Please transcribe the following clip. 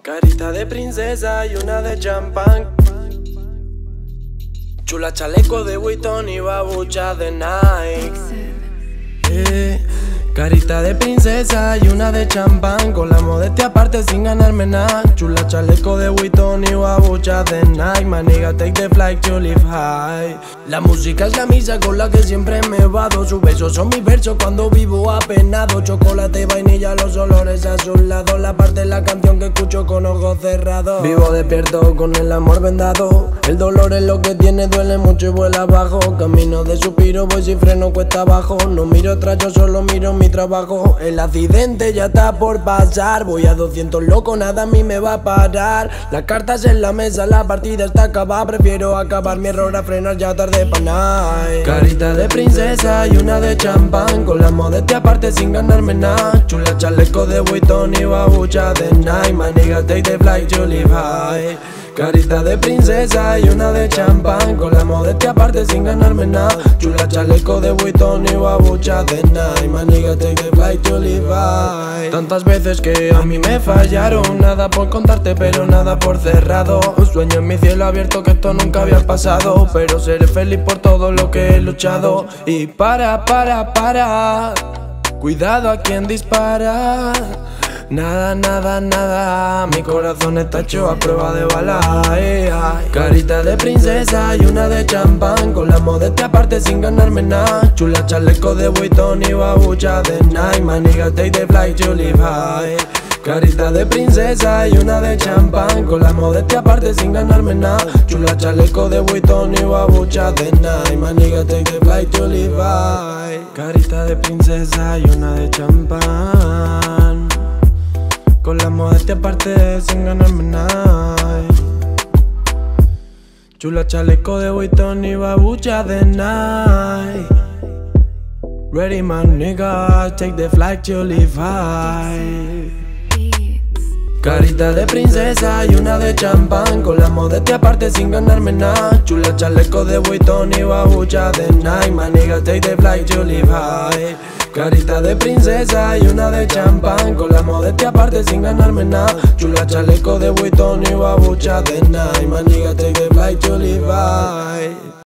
Carita de princesa y una de champán. Chula chaleco de Vuitton y babucha de Nike. Carita de princesa y una de champán. Con la modestia aparte sin ganarme nada. Chula chaleco de Vuitton y babucha de Nike. My nigga take the flight to live high. La música es la misa con la que siempre me vado. Sus besos son mis versos cuando vivo apenado. Chocolate, vainilla, los olores a su lado. La parte de la canción que escucho con ojos cerrados. Vivo despierto con el amor vendado. El dolor es lo que tiene, duele mucho y vuela abajo. Camino de suspiro, voy sin freno, cuesta abajo. No miro atrás, yo solo miro mi trabajo. El accidente ya está por pasar. Voy a 200 loco, nada a mí me va a parar. Las cartas en la mesa, la partida está acabada. Prefiero acabar mi error a frenar, ya tarde pa' nada. Carita de princesa y una de champán. Con la modestia aparte sin ganarme nada. Chula chaleco de Vuitton y babucha de Nike. My nigga take the flight to live high. Carita de princesa y una de champán. Con la modestia aparte sin ganarme nada. Chula chaleco de Vuitton y babucha de Nike. My nigga take the flight to live high. Tantas veces que a mí me fallaron. Nada por contarte pero nada por cerrado. Un sueño en mi cielo abierto que esto nunca había pasado. Pero seré feliz por todo lo que he luchado. Y para, cuidado a quien dispara. Nada, mi corazón está hecho a prueba de bala. Carita de princesa y una de champán. Con la modestia aparte sin ganarme nada. Chula chaleco de Vuitton y babucha de Nike. My nigga take the flight to live high. Carita de princesa y una de champán. Con la modestia aparte sin ganarme nada. Chula chaleco de Vuitton y babucha de Nike. My nigga take the flight to live high. Carita de princesa y una de champán. Con la modestia aparte sin ganarme nada. Chula chaleco de Vuitton y babucha de Nike. Ready my nigga, take the flight to live high. Carita de princesa y una de champán. Con la modestia aparte sin ganarme nada. Chula chaleco de Vuitton y babucha de Nike. My nigga take the flight to live high. Carita de princesa y una de champán. Con la modestia aparte sin ganarme nada. Chula chaleco de Vuitton y babucha de Nike. My nigga take the flight to live high.